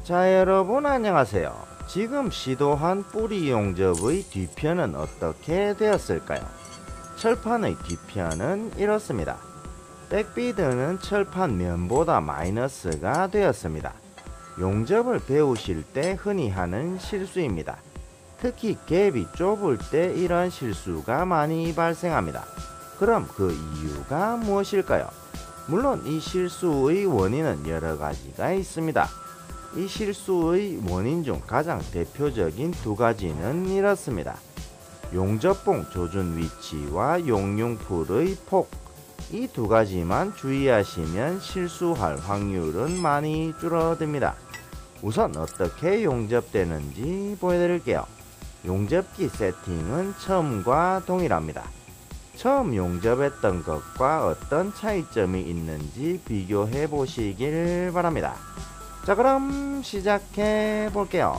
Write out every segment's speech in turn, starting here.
자, 여러분 안녕하세요. 지금 시도한 뿌리 용접의 뒤편은 어떻게 되었을까요? 철판의 뒤편은 이렇습니다. 백비드는 철판 면보다 마이너스가 되었습니다. 용접을 배우실 때 흔히 하는 실수입니다. 특히 갭이 좁을 때 이런 실수가 많이 발생합니다. 그럼 그 이유가 무엇일까요? 물론 이 실수의 원인은 여러 가지가 있습니다. 이 실수의 원인 중 가장 대표적인 두 가지는 이렇습니다. 용접봉 조준 위치와 용융풀의 폭, 이 두 가지만 주의하시면 실수할 확률은 많이 줄어듭니다. 우선 어떻게 용접되는지 보여드릴게요. 용접기 세팅은 처음과 동일합니다. 처음 용접했던 것과 어떤 차이점이 있는지 비교해 보시길 바랍니다. 자, 그럼 시작해 볼게요.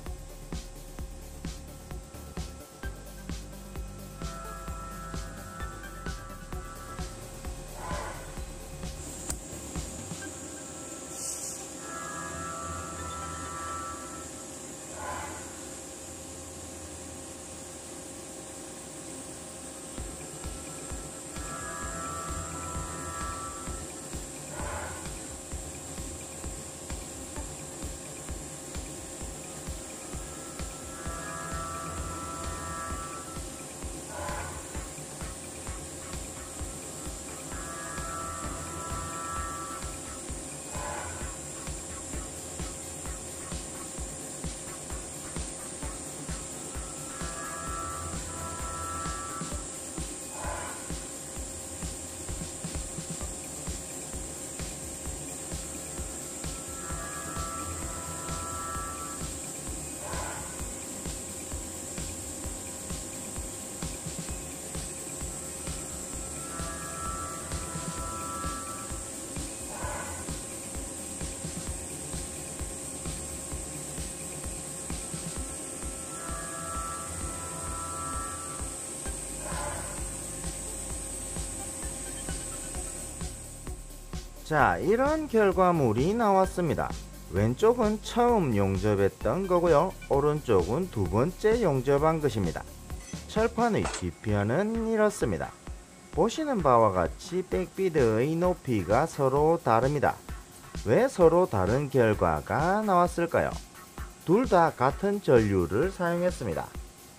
자, 이런 결과물이 나왔습니다. 왼쪽은 처음 용접했던 거고요. 오른쪽은 두 번째 용접한 것입니다. 철판의 뒤편은 이렇습니다. 보시는 바와 같이 백비드의 높이가 서로 다릅니다. 왜 서로 다른 결과가 나왔을까요? 둘 다 같은 전류를 사용했습니다.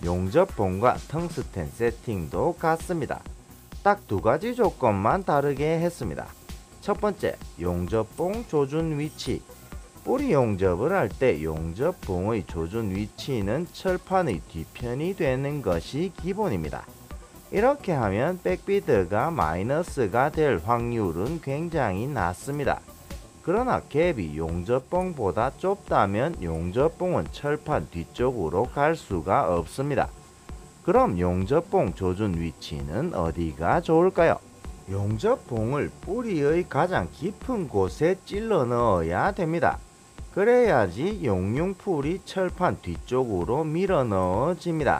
용접봉과 텅스텐 세팅도 같습니다. 딱 두 가지 조건만 다르게 했습니다. 첫 번째, 용접봉 조준 위치. 뿌리 용접을 할 때 용접봉의 조준 위치는 철판의 뒤편이 되는 것이 기본입니다. 이렇게 하면 백비드가 마이너스가 될 확률은 굉장히 낮습니다. 그러나 갭이 용접봉보다 좁다면 용접봉은 철판 뒤쪽으로 갈 수가 없습니다. 그럼 용접봉 조준 위치는 어디가 좋을까요? 용접봉을 뿌리의 가장 깊은 곳에 찔러 넣어야 됩니다. 그래야지 용융풀이 철판 뒤쪽으로 밀어 넣어집니다.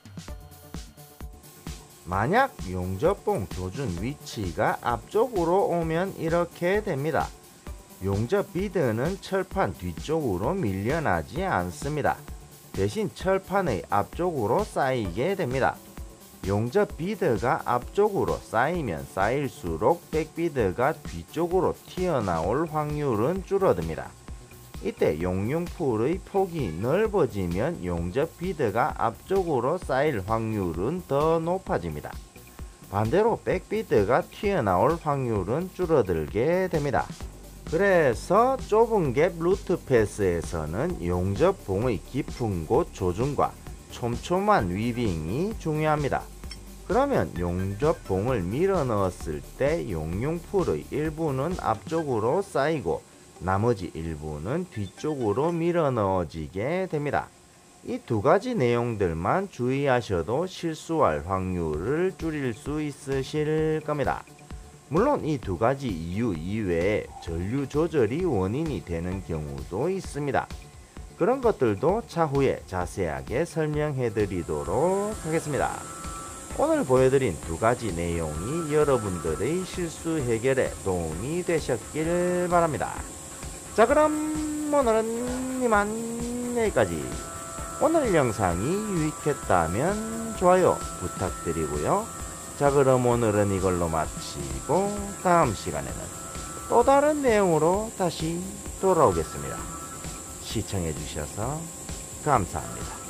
만약 용접봉 조준 위치가 앞쪽으로 오면 이렇게 됩니다. 용접 비드는 철판 뒤쪽으로 밀려나지 않습니다. 대신 철판의 앞쪽으로 쌓이게 됩니다. 용접 비드가 앞쪽으로 쌓이면 쌓일수록 백비드가 뒤쪽으로 튀어나올 확률은 줄어듭니다. 이때 용융풀의 폭이 넓어지면 용접 비드가 앞쪽으로 쌓일 확률은 더 높아집니다. 반대로 백비드가 튀어나올 확률은 줄어들게 됩니다. 그래서 좁은 갭 루트 패스에서는 용접봉의 깊은 곳 조준과 촘촘한 위빙이 중요합니다. 그러면 용접봉을 밀어 넣었을 때 용융풀의 일부는 앞쪽으로 쌓이고 나머지 일부는 뒤쪽으로 밀어 넣어지게 됩니다. 이 두 가지 내용들만 주의하셔도 실수할 확률을 줄일 수 있으실 겁니다. 물론 이 두 가지 이유 이외에 전류 조절이 원인이 되는 경우도 있습니다. 그런 것들도 차후에 자세하게 설명해 드리도록 하겠습니다. 오늘 보여드린 두 가지 내용이 여러분들의 실수 해결에 도움이 되셨길 바랍니다. 자, 그럼 그럼 오늘은 이만 여기까지. 오늘 영상이 유익했다면 좋아요 부탁드리고요. 자, 그럼 오늘은 이걸로 마치고 다음 시간에는 또 다른 내용으로 다시 돌아오겠습니다. 시청해 주셔서 감사합니다.